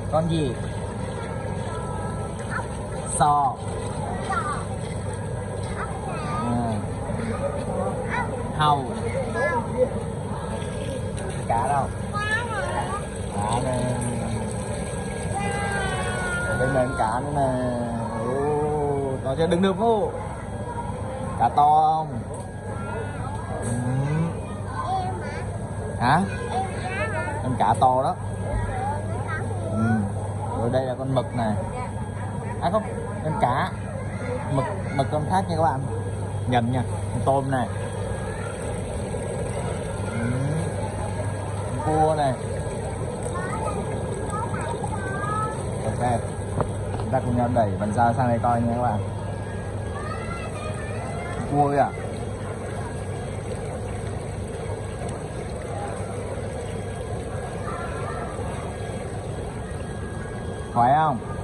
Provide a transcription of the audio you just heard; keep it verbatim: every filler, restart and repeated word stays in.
Con gì? Sò. À. Hàu. Cá đâu? Cá nè. Bên này cá nữa nè. Ồ, nó chưa đứng được không? Cá to không? Ừ. Hả? Con cá to đó. Ừ. Rồi đây là con mực này. À không, con cá. Mực mực con khác nha các bạn. Nhầm nha. Con tôm này. Ừ. Con cua này. Ok. Chúng ta cùng nhau đẩy bánh ra sang đây coi nha các bạn. Cua kìa. Khỏe không?